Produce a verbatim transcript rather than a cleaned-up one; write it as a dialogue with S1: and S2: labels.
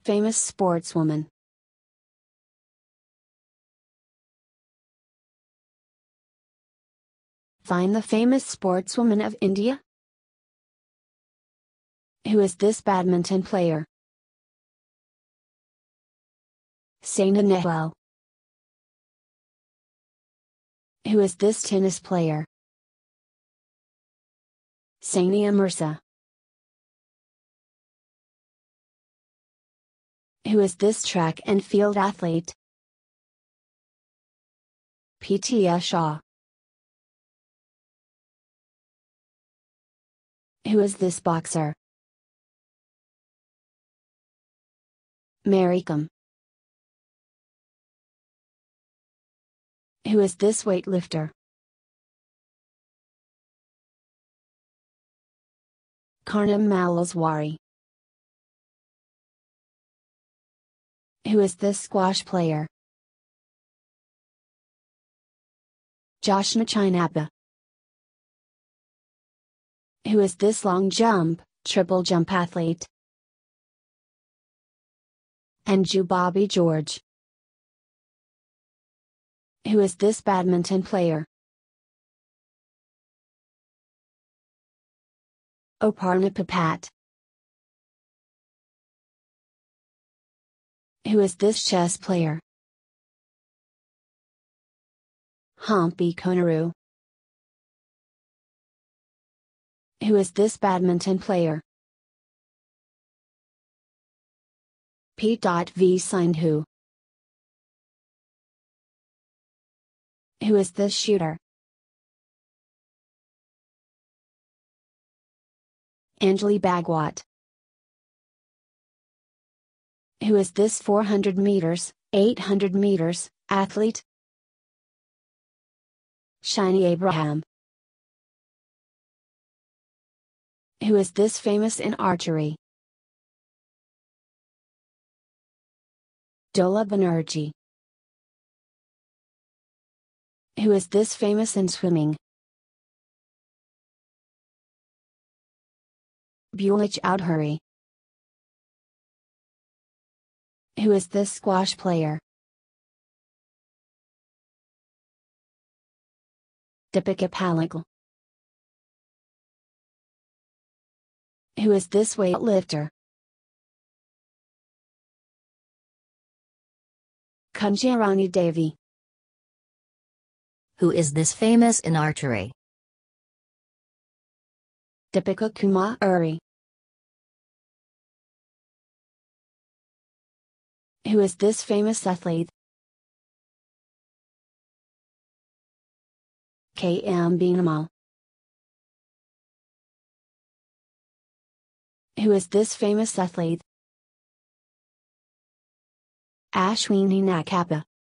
S1: Famous sportswoman. Find the famous sportswoman of India. Who is this badminton player? Saina Nehwal. Who is this tennis player? Sania Mirza. Who is this track and field athlete? P T Usha. Who is this boxer? Mary Kom. Who is this weightlifter? Karnam Malalswari. Who is this squash player? Joshna Chinappa. Who is this long jump, triple jump athlete? Anju Bobby George. Who is this badminton player? Aparna Papat. Who is this chess player? Hampi Konaru. Who is this badminton player? P V Sindhu. Who is this shooter? Anjali Bhagwat. Who is this four hundred meters, eight hundred meters, athlete? Shiny Abraham. Who is this famous in archery? Dola Banerjee. Who is this famous in swimming? Bulich Chowdhury. Who is this squash player? Deepika Pallikal. Who is this weightlifter? Kunjarani Devi.
S2: Who is this famous in archery?
S1: Deepika Kumari. Who is this famous athlete? K M Beenamal. Who is this famous athlete? Ashwini Nakappa.